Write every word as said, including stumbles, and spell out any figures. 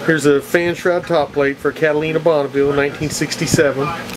Here's a fan shroud top plate for Catalina Bonneville, nineteen sixty-seven.